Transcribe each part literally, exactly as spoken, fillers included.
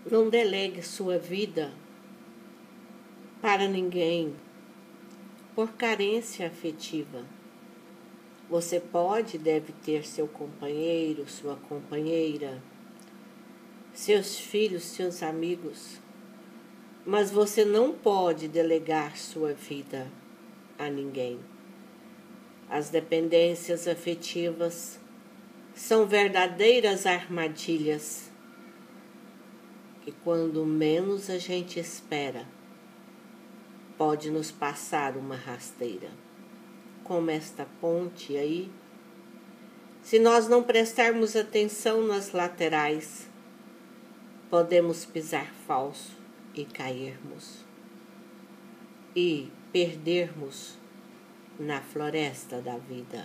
Não delegue sua vida para ninguém por carência afetiva. Você pode e deve ter seu companheiro, sua companheira, seus filhos, seus amigos, mas você não pode delegar sua vida a ninguém. As dependências afetivas são verdadeiras armadilhas que, quando menos a gente espera, pode nos passar uma rasteira, como esta ponte aí. Se nós não prestarmos atenção nas laterais, podemos pisar falso e cairmos e perdermos na floresta da vida.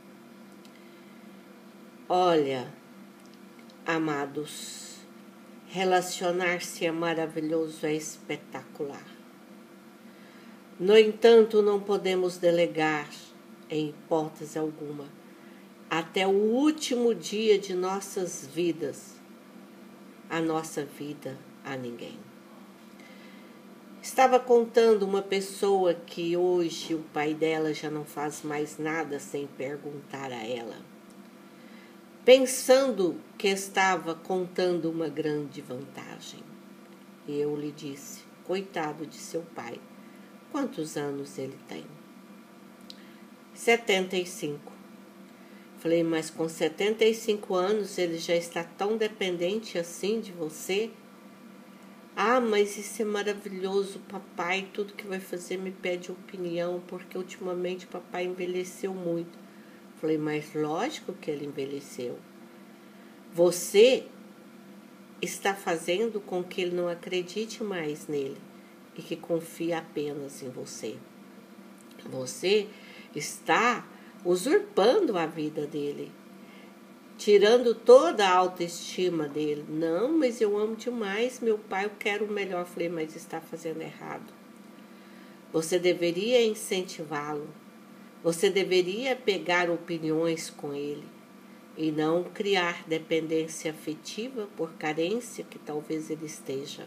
Olha, amados, relacionar-se é maravilhoso, é espetacular. No entanto, não podemos delegar, em hipótese alguma, até o último dia de nossas vidas, a nossa vida a ninguém. Estava contando uma pessoa que hoje o pai dela já não faz mais nada sem perguntar a ela, pensando que estava contando uma grande vantagem. E eu lhe disse, coitado de seu pai, quantos anos ele tem? setenta e cinco. Falei, mas com setenta e cinco anos ele já está tão dependente assim de você? Ah, mas isso é maravilhoso, papai, tudo que vai fazer me pede opinião, porque ultimamente papai envelheceu muito. Falei, mas lógico que ele envelheceu. Você está fazendo com que ele não acredite mais nele e que confie apenas em você. Você está usurpando a vida dele, tirando toda a autoestima dele. Não, mas eu amo demais meu pai, eu quero o melhor. Falei, mas está fazendo errado. Você deveria incentivá-lo. Você deveria pegar opiniões com ele e não criar dependência afetiva por carência que talvez ele esteja.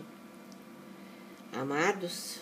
Amados,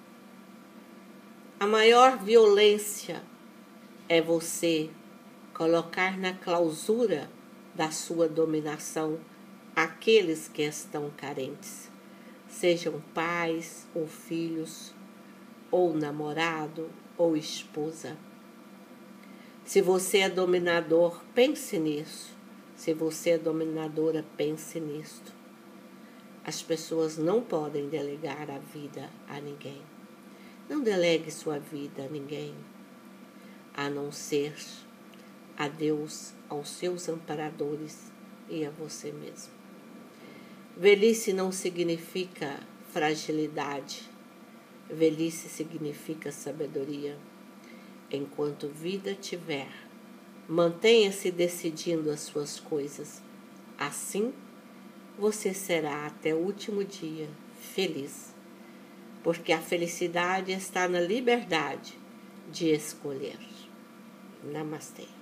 a maior violência é você colocar na clausura da sua dominação aqueles que estão carentes, sejam pais ou filhos, ou namorado ou esposa. Se você é dominador, pense nisso. Se você é dominadora, pense nisto. As pessoas não podem delegar a vida a ninguém. Não delegue sua vida a ninguém, a não ser a Deus, aos seus amparadores e a você mesmo. Velhice não significa fragilidade. Velhice significa sabedoria. Enquanto vida tiver, mantenha-se decidindo as suas coisas. Assim, você será até o último dia feliz, porque a felicidade está na liberdade de escolher. Namastê.